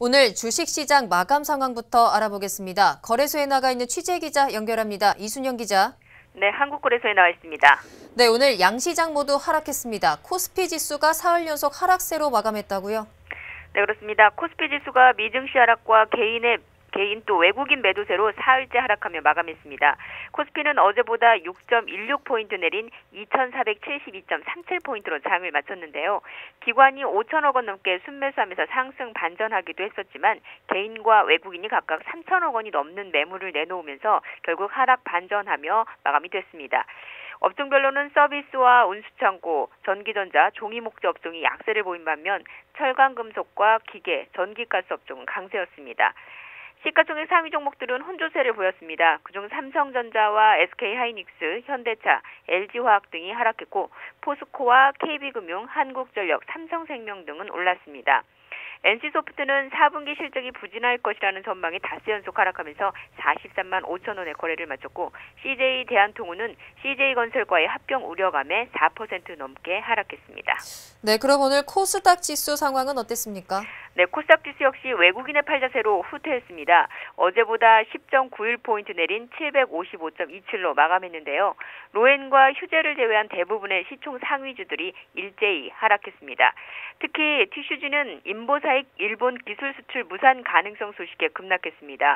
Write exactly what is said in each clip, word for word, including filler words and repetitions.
오늘 주식시장 마감 상황부터 알아보겠습니다. 거래소에 나가 있는 취재기자 연결합니다. 이순영 기자. 네, 한국거래소에 나와 있습니다. 네, 오늘 양시장 모두 하락했습니다. 코스피 지수가 사흘 연속 하락세로 마감했다고요? 네, 그렇습니다. 코스피 지수가 미증시 하락과 개인의 개인 또 외국인 매도세로 사흘째 하락하며 마감했습니다. 코스피는 어제보다 육 점 일육 포인트 내린 이천사백칠십이 점 삼칠 포인트로 장을 마쳤는데요. 기관이 오천억 원 넘게 순매수하면서 상승 반전하기도 했었지만 개인과 외국인이 각각 삼천억 원이 넘는 매물을 내놓으면서 결국 하락 반전하며 마감이 됐습니다. 업종별로는 서비스와 운수창고, 전기전자, 종이목재 업종이 약세를 보인 반면 철강금속과 기계, 전기가스 업종은 강세였습니다. 시가총액 상위 종목들은 혼조세를 보였습니다. 그중 삼성전자와 에스케이하이닉스, 현대차, 엘지화학 등이 하락했고 포스코와 케이비금융, 한국전력, 삼성생명 등은 올랐습니다. 엔씨소프트는 사 분기 실적이 부진할 것이라는 전망이 닷새 연속 하락하면서 사십삼만 오천 원의 거래를 마쳤고 씨제이대한통운은 씨제이건설과의 합병 우려감에 사 퍼센트 넘게 하락했습니다. 네, 그럼 오늘 코스닥 지수 상황은 어땠습니까? 네, 코스닥 지수 역시 외국인의 팔자세로 후퇴했습니다. 어제보다 십 점 구일 포인트 내린 칠백오십오 점 이칠로 마감했는데요. 로엔과 휴재를 제외한 대부분의 시총 상위주들이 일제히 하락했습니다. 특히 티슈지는 인보사익 일본 기술 수출 무산 가능성 소식에 급락했습니다.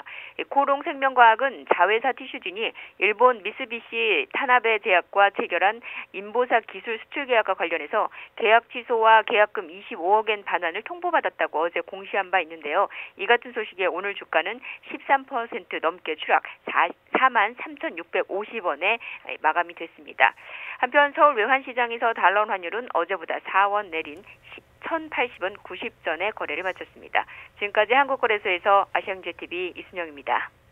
코롱생명과학은 자회사 티슈진이 일본 미쓰비시 타나베 제약과 체결한 인보사 기술 수출 계약과 관련해서 계약 취소와 계약금 이십오억엔 반환을 통보받았다고 어제 공시한 바 있는데요. 이 같은 소식에 오늘 주가는 십삼 퍼센트 넘게 추락, 사만 삼천육백오십 원에 마감이 됐습니다. 한편 서울 외환시장에서 달러 환율은 어제보다 사 원 내린 천팔십 원 구십 전에 거래를 마쳤습니다. 지금까지 한국거래소에서 아시안제티비 이순영입니다.